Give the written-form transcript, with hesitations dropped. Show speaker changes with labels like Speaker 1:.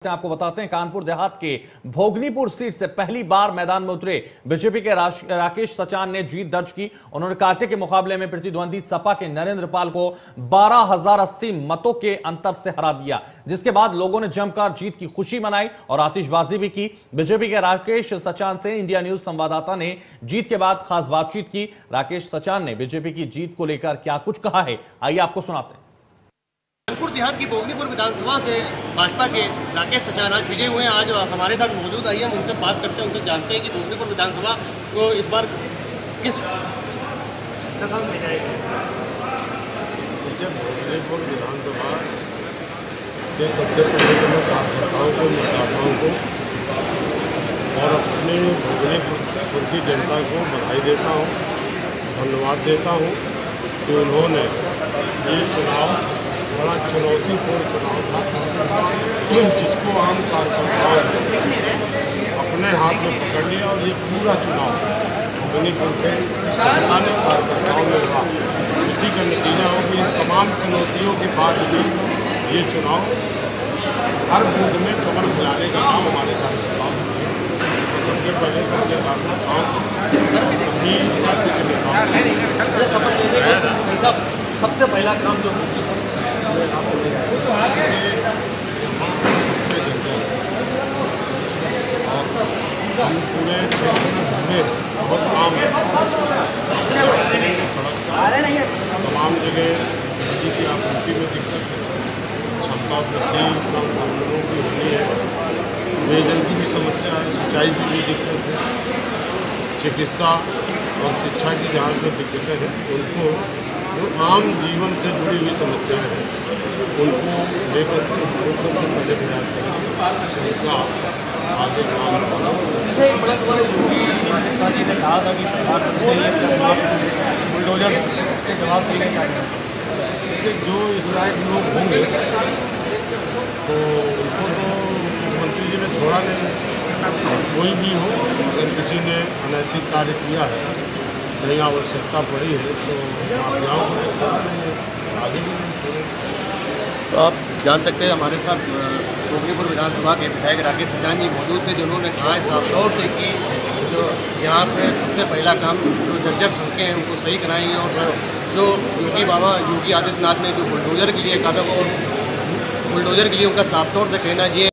Speaker 1: आपको बताते हैं, कानपुर देहात के भोगनीपुर सीट से पहली बार मैदान में उतरे बीजेपी के राकेश सचान ने जीत दर्ज की। उन्होंने कांटे के मुकाबले में प्रतिद्वंदी सपा के नरेंद्र पाल को 12,080 मतों के अंतर से हरा दिया, जिसके बाद लोगों ने जमकर जीत की खुशी मनाई और आतिशबाजी भी की। बीजेपी के राकेश सचान से इंडिया न्यूज संवाददाता ने जीत के बाद खास बातचीत की। राकेश सचान ने बीजेपी की जीत को लेकर क्या कुछ कहा है, आइए आपको सुनाते हैं।
Speaker 2: कानपुर देहात की भोगनीपुर विधानसभा से भाजपा के राकेश सचान आज विजय हुए हैं। आज हमारे साथ मौजूद आइए, हम उनसे बात करते हैं, उनसे जानते हैं कि भोगनीपुर विधानसभा को इस बार किस दशा में जाएगी।
Speaker 3: भोगनीपुर विधानसभा के सबसे पहले तो मैं कार्यकर्ताओं को, मतदाताओं को और अपने भोगनीपुर की जनता को बधाई देता हूँ, धन्यवाद देता हूँ कि उन्होंने ये चुनाव बड़ा चुनौतीपूर्ण चुनाव था, जिसको आम कार्यकर्ताओं ने अपने हाथ में पकड़ लिया और ये पूरा चुनाव भोगनीपुर के स्थानीय कार्यकर्ताओं में रहा। उसी का नतीजा हो कि तमाम चुनौतियों के बाद भी ये चुनाव हर बूथ में कमल खिलाने का काम हमारे कार्यकर्ताओं ने। तो सबसे पहले तो अपने कार्यकर्ताओं को, सभी पार्टी के नेताओं
Speaker 2: सबसे पहला काम जो
Speaker 3: हम पूरे क्षेत्र में घूमे, बहुत काम है, सड़क का तमाम जगह बिजली की आपूर्ति में दिक्कत है, क्षमता वृद्धि कम कामगारों की होनी है, पेयजल की भी समस्या है, सिंचाई की भी दिक्कत है, चिकित्सा और शिक्षा की जहाँ जो दिक्कतें हैं उनको, जो आम जीवन से जुड़ी हुई समस्याएं हैं उनको लेकर सबसे पहले प्रयास करेंगे, उनका आगे काम
Speaker 2: जैसे बड़ा सवाल राजस्थान जी ने कहा था कि बुलडोजर के जवाब देने का
Speaker 3: देखिए, जो इस लायक लोग होंगे तो उनको तो मुख्यमंत्री जी ने छोड़ा नहीं। कोई भी हो, अगर किसी ने अनैतिक कार्य किया है, कहीं आवश्यकता पड़ी है तो माफियाओं को छोड़ा नहीं है, आगे भी नहीं छोड़े।
Speaker 2: तो आप जान सकते हैं हमारे साथ भोगनीपुर विधानसभा के विधायक राकेश सचान जी मौजूद थे, जिन्होंने कहा है साफ तौर से कि जो यहाँ पे सबसे पहला काम जो जर्जर सड़कें हैं उनको सही कराएंगे और जो योगी आदित्यनाथ ने जो बुलडोजर के लिए कदम और बुलडोजर के लिए उनका साफ तौर से कहना ये